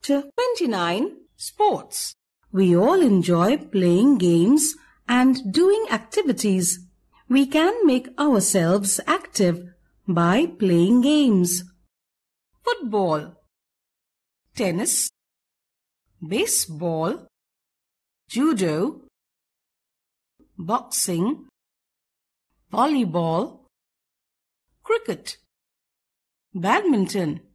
29. Sports. We all enjoy playing games and doing activities. We can make ourselves active by playing games. Football, tennis, baseball, judo, boxing, volleyball, cricket, badminton,